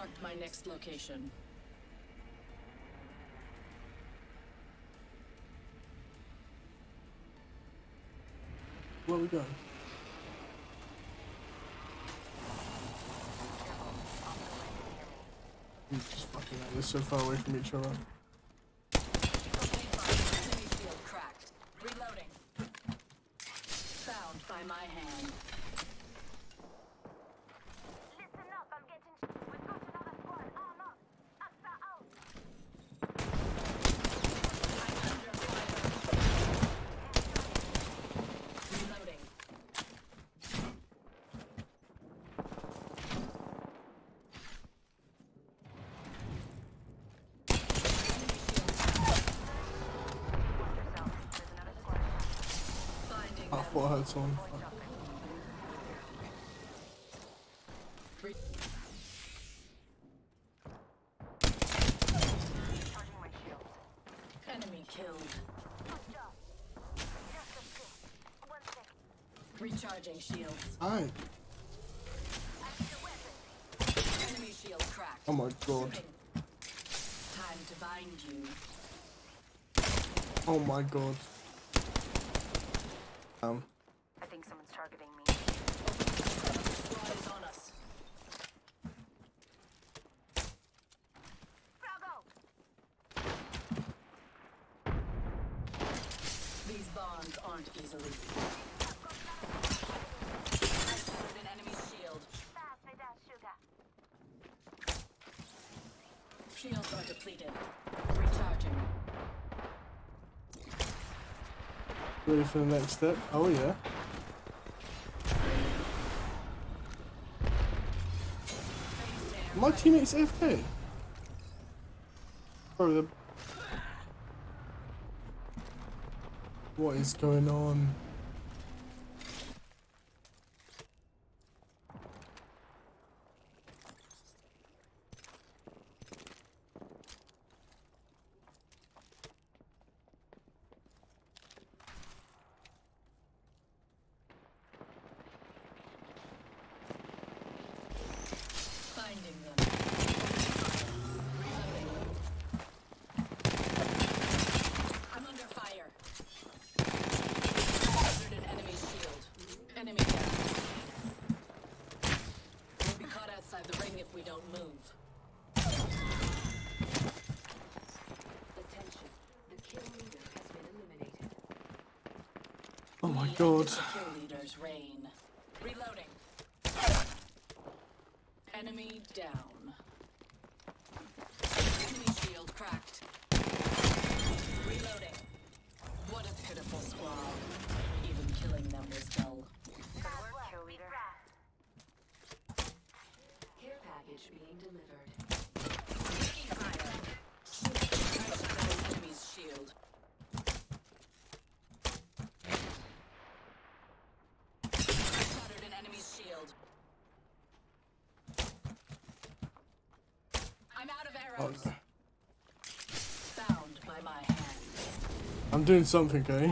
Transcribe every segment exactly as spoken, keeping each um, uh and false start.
Marked my next location. Where we going? I'm just fucking out. They're so far away from each other. Enemy shield cracked. Reloading. Found by my hand. Listen up, I'm getting. We've got another squad. Arm up. Aqsa out. I'm under fire. Reloading. Finding I them. thought I heard someone. Re- Charging my shields. Enemy killed. Good job. Just a sec. One sec. Recharging shields. Alright. I need a weapon. Enemy shield cracked. Oh my god. Shooting. Time to bind you. Oh my god. Um. I think someone's targeting me. Squad is on us. Frag out. These bonds aren't easily. I shattered an enemy's shield. Pass me that sugar. Shields are depleted. Recharging. Ready for the next step? Oh yeah. My teammate's A F K. Bro, the... What is going on? Finding them. Reloading. I'm under fire. Shattered an enemy's shield. Enemy down. We'll be caught outside the ring if we don't move. Attention, the kill leader has been eliminated. Oh my We god. ended the kill leader's reign. Reloading. Enemy down. Enemy shield cracked. Reloading. What a pitiful squad. Even killing them was dull. Good work, kill leader. Care package being delivered. Taking fire. I shattered an enemy's shield. I shattered an enemy's shield. I'm out of Oh, arrows. Bound by my hand. I'm doing something, eh?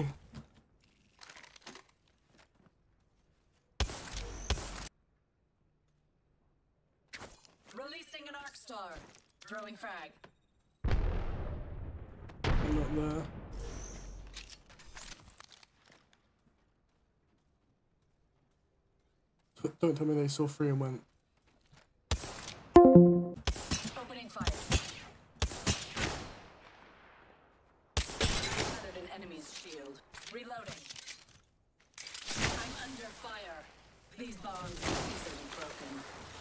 Releasing an arc star. Throwing frag. I'm not there. T- Don't tell me they saw three and went. Opening fire. Shattered an enemy's shield. Reloading. I'm under fire. These bonds are easily broken.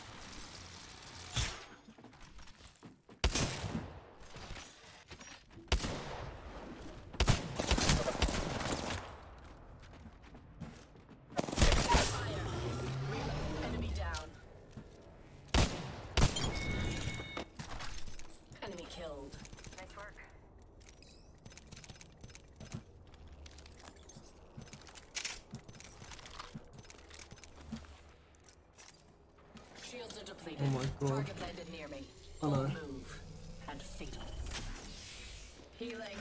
Fire. Reload. Enemy down. Enemy killed. Nice work. Shields are depleted. Oh my god. Target landed near me. I Bold know. move. And fatal. Healing.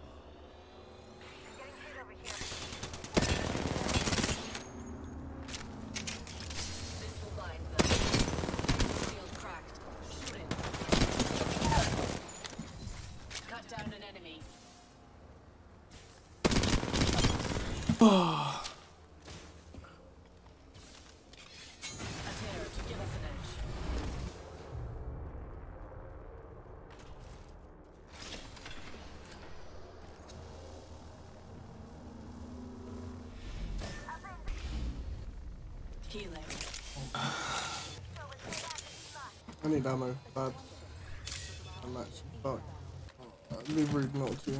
Getting hit over here. Healing. I need ammo, bad. I'm actually fucked. Oh, it'd be rude not to.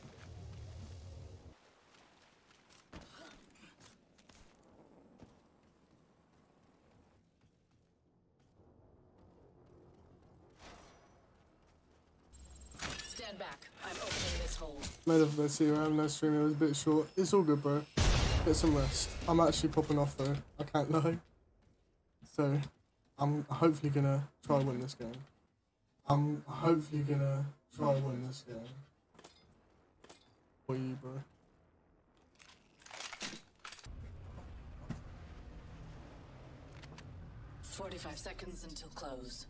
Stand back. I'm opening this hole. Made of this here, I have no stream, it was a bit short. It's all good, bro. Get some rest. I'm actually popping off though, I can't lie. So, I'm hopefully gonna try and win this game. I'm hopefully gonna try and win this game. For you, bro. Forty-five seconds until close.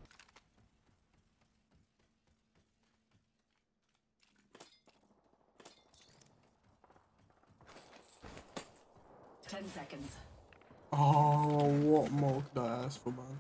Ten seconds. Oh, what more could I ask for, man?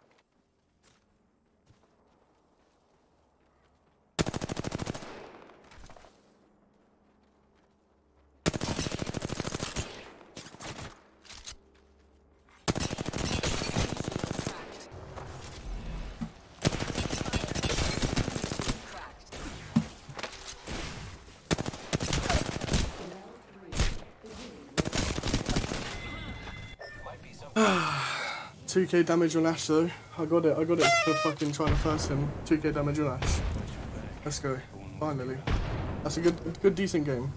two K damage on Ash though. I got it, I got it for fucking trying to first him. two K damage on Ash. Let's go. Finally. That's a good, good decent game.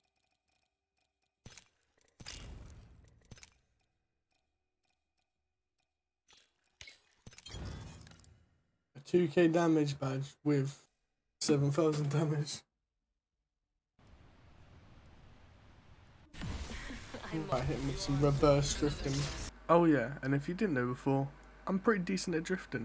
A two K damage badge with seven thousand damage. I hit him with some reverse drifting. Oh yeah, and if you didn't know before, I'm pretty decent at drifting.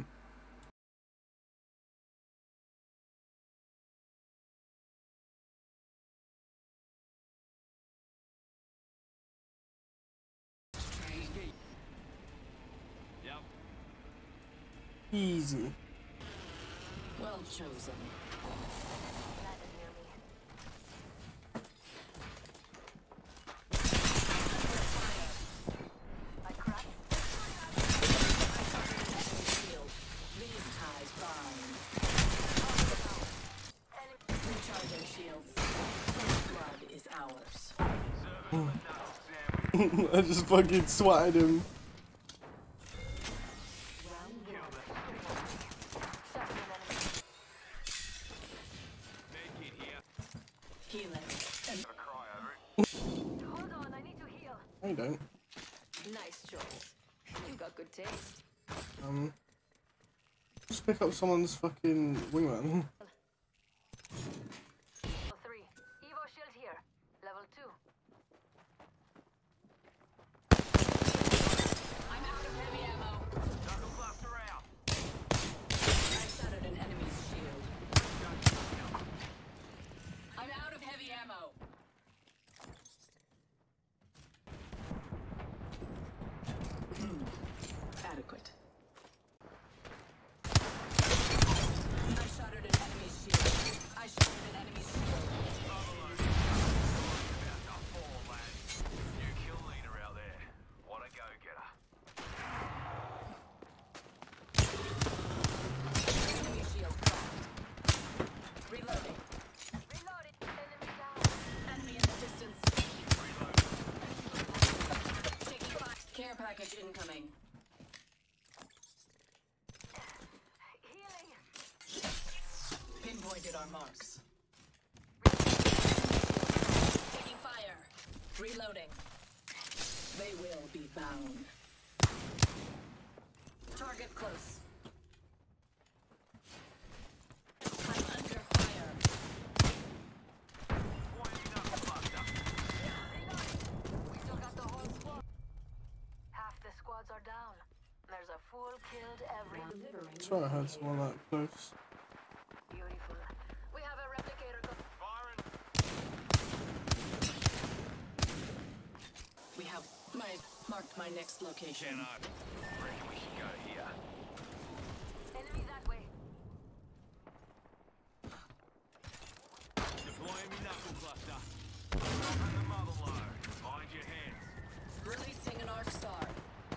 Yep. Easy. Well chosen. I just fucking swatted him. Healing. Hold on, I need to heal. I don't. Nice choice. You got good taste. Um, just pick up someone's fucking wingman. Three. Evo shield here. Level two. I'm out of heavy ammo. Knuckle cluster out. I shattered an enemy's shield. I'm out of heavy ammo. Adequate. I shattered an enemy's shield. I shattered an enemy's shield. About to fall, lads. New kill leader out there. What a go-getter. Enemy shield cracked. Reloading. Reloaded. Enemy down. Enemy in the distance. Taking fire. Care package incoming. Healing. Pinpointed our marks. Taking fire. Reloading. They will be bound. Target close. I'm under fire. Pointing knuckle cluster. We took out the whole squad. Half the squads are down. There's a full killed every. I swear I heard someone that close. Beautiful. We have a replicator. co- Firing. We have my marked my next location. Ten up. Reckon we should go here. Enemy that way. Deploying me knuckle cluster. Dropping the mother load. Mind your heads. Releasing an arc star.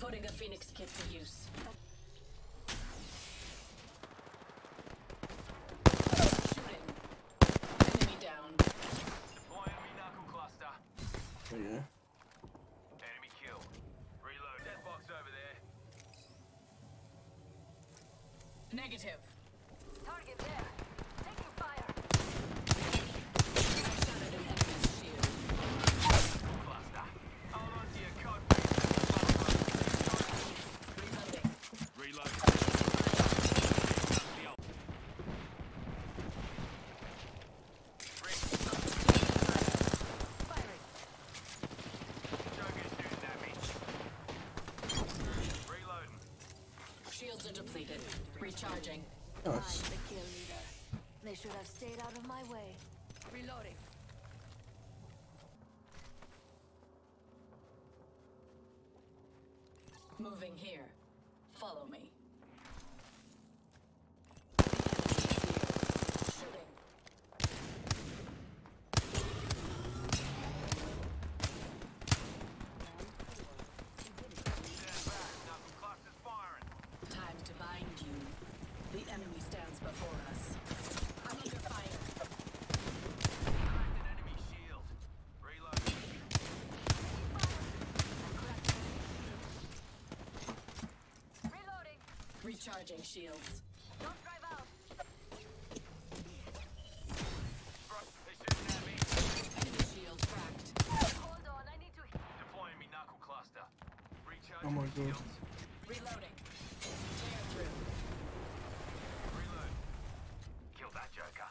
Putting a Phoenix kit to use. Shooting. Enemy down. Deploying me knuckle cluster. There you go. Enemy kill. Reload. Death box over there. Negative. Target there. Taking fire. I shattered an enemy's shield. Cluster. Hold on to your coat. Reloading. Reload. Firing. Joker's doing damage. Reloading. Shields are depleted. Recharging. Nice. I'm the kill leader. They should have stayed out of my way. Reloading. Moving here. Follow me. Shooting. Stand back. Knuckle cluster's firing. Time to bind you. The enemy stands before us. I'm under fire. Cracked an enemy shield. Reloading. Reloading. Recharging shields. Don't drive out. Bro, they're shooting at me. Enemy shield cracked. Hold on, I need to. Deploying me knuckle cluster. Recharging Oh my God. shields. Reloading. Tear through. Reload. Kill that Joker.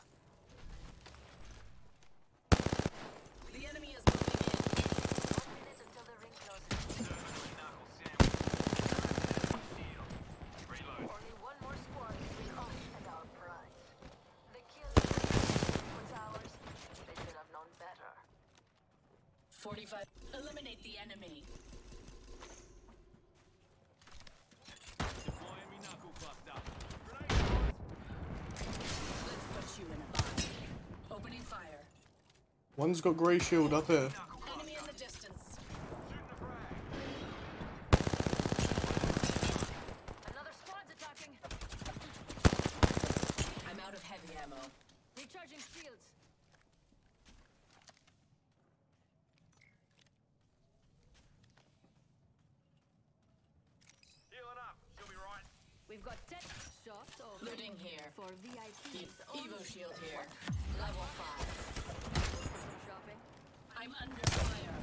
The enemy is moving in. One minute until the ring closes. Terminally knuckle sandwich. Enemy shield. Reload. Only one more squad between us and our prize. The kill leader was ours. They should have known better. forty-five. Eliminate the enemy. Deploying me knuckle cluster. Grenade. Let's put you in a bind. Opening fire. One's got grey shield up here. Knuckle cluster. Enemy in the distance. Shooting a frag. Another squad's attacking. I'm out of heavy ammo. Recharging shields. Healing up. She'll be right. We've got ten shots over Looting here. for V I E- Ps. Evo shield here. Level five. Some shopping. I'm under fire.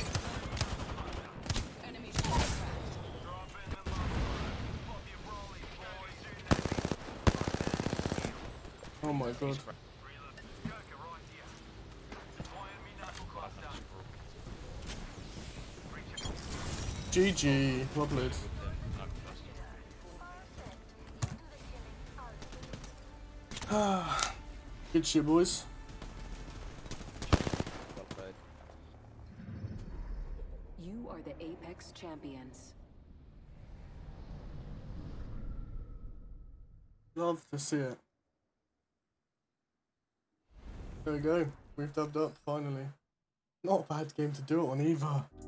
Enemy shield cracked. Drop in the lumber. Pop your rolly, boys. Shooting at me. Oh my God. Reload. Joker right here. Deploying me knuckle cluster. Reach. G G. Well played. Good shit, boys. You are the Apex champions. Love to see it. There we go. We've dubbed up finally. Not a bad game to do it on either.